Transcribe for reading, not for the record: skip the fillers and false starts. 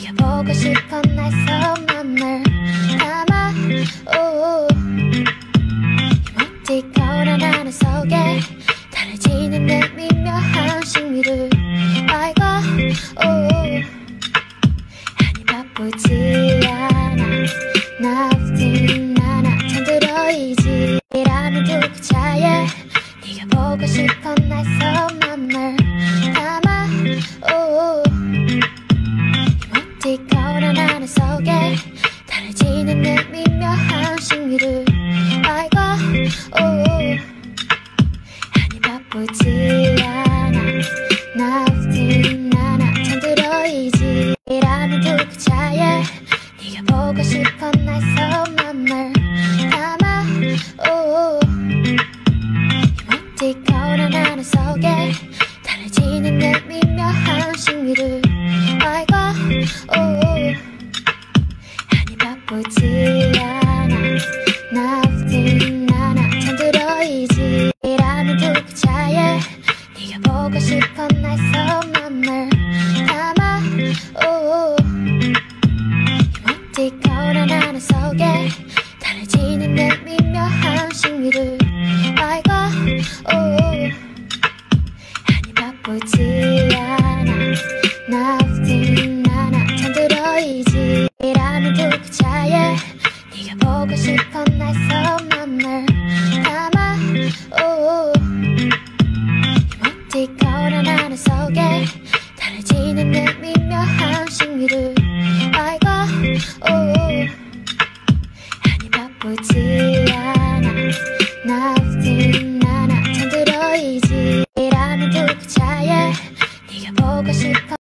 보고 싶어 날 손만을 담아 emoticon 하나 속에 달라지는 내 미묘한 신비를 알고 아니 바쁘지 않아 Nothing 나나 잠들어있지 라는 두 글자에 네가 보고 싶어 날 손만을 담아 emoticon 하나 속에 달라지는 내 미묘한 신비를 알고 아니 바쁘지 않아 Nothing 나나 잠들어있지 라는 두 글자에 네가 보고 싶어 날 손만을 담아 emoticon 하나 속에 달라지는 내 미묘한 신비를 알고 아니 바쁘지 않아 Nothing 나나 잠들어있지 라는 두 글자에 네가 보고 싶어 날 손만을 담아 emoticon 하나 속에 달라지는 내 미묘한 신비를 알고 아니 바쁘지 않아 Nothing 나나 잠들어있지 라는 두 글자에 네가 보고 싶어 날 손만을 담아 emoticon 하나 속에 달라지는 내 미묘한 신비를 알고 아니 바쁘지 않아 Nothing 나나 잠들어있지 라는 두 글자에 네가 보고 싶어